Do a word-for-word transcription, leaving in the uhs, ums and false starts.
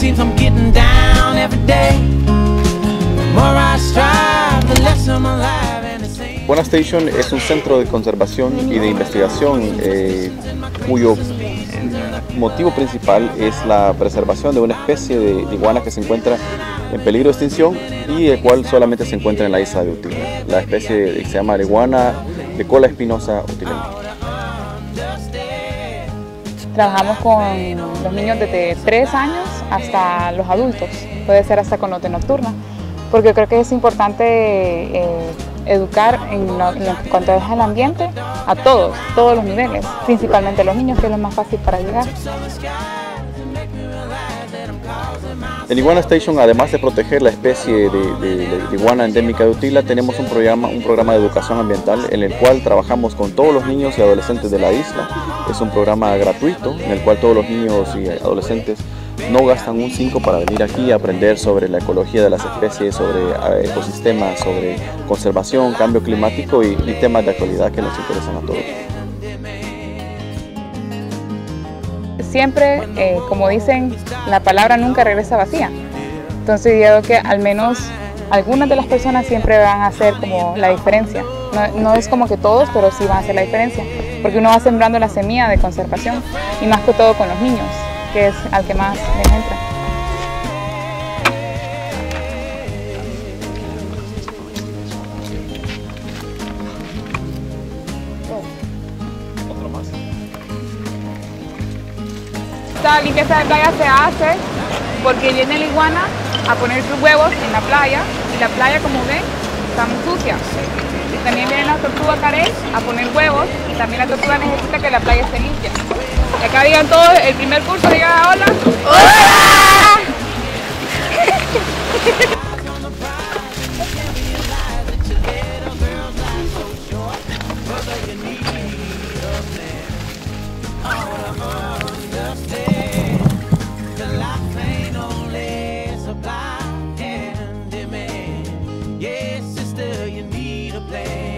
seems I'm getting down every day. The more I strive, the less I'm alive and it's same. Iguana Station es un centro de conservación y de investigación eh, cuyo motivo principal es la preservación de una especie de iguana que se encuentra en peligro de extinción y el cual solamente se encuentra en la isla de Utila. La especie se llama iguana de cola espinosa utileña. Trabajamos con los niños desde tres años hasta los adultos, puede ser hasta con los de nocturna, porque creo que es importante eh, educar en, lo, en lo, cuanto es al ambiente a todos, todos los niveles, principalmente los niños, que es lo más fácil para llegar. En Iguana Station, además de proteger la especie de, de, de iguana endémica de Utila, tenemos un programa, un programa de educación ambiental en el cual trabajamos con todos los niños y adolescentes de la isla. Es un programa gratuito en el cual todos los niños y adolescentes no gastan un cinco para venir aquí a aprender sobre la ecología de las especies, sobre ecosistemas, sobre conservación, cambio climático y, y temas de actualidad que nos interesan a todos. Siempre, eh, como dicen, la palabra nunca regresa vacía. Entonces yo creo que al menos algunas de las personas siempre van a hacer como la diferencia. No, no es como que todos, pero sí van a hacer la diferencia. Porque uno va sembrando la semilla de conservación y más que todo con los niños, que es al que más les entra. Esta limpieza de playa se hace porque viene la iguana a poner sus huevos en la playa y la playa, como ven, está muy sucia. También vienen las tortugas carey a poner huevos y también la tortuga necesita que la playa esté limpia. Y acá digan todos, el primer curso digan hola. ¡Hola! Yes, sister, you need a plan.